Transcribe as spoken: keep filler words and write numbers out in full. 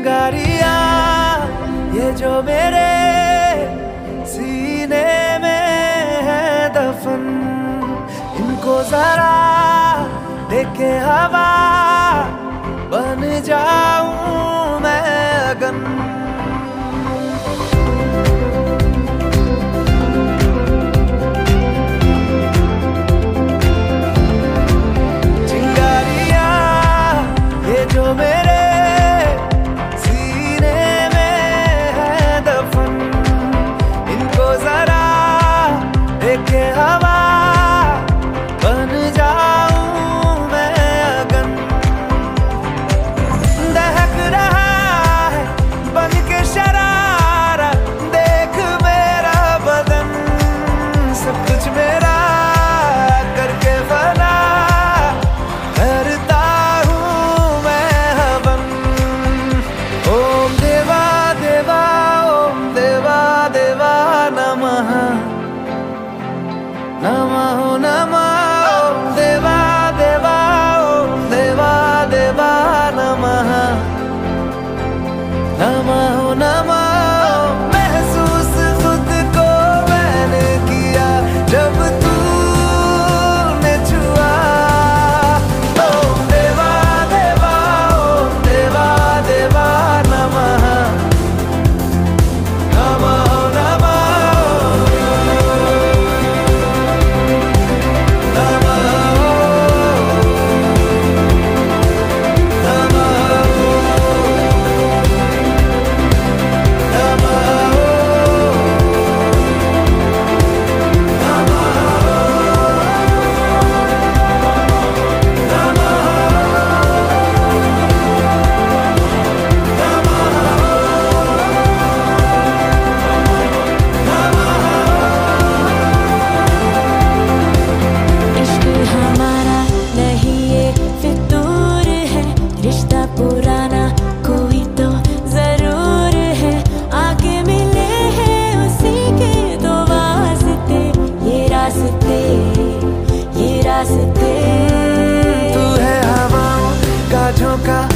चिंगारियां ये जो मेरे सीने में है दफन, इनको जरा देखे हवा बन जाऊं मैं अगन। चिंगारियां ये जो मेरे सीने में है दफन, इनको जरा देखे हवा बन जाऊं मैं अगन। दहक रहा है बन के शरारा, देख मेरा बदन सब कुछ मेरा करके फना, करता हूँ मैं हवन। ओम देवा देवा ओम देवा देवा नमः नमः नमः। ओम देवा देवा ओम देवा देवा नमः नमः नमः। महसूस खुद को मैंने किया जब तूने छुआ। ओम देवा देवा ओम देवा देवा नमः नमः नमः पुराना कोई तो जरूर है, आगे मिले हैं उसी के दो वास्ते, ये रास्ते ये रास्ते। तू है हवाओं का झोंका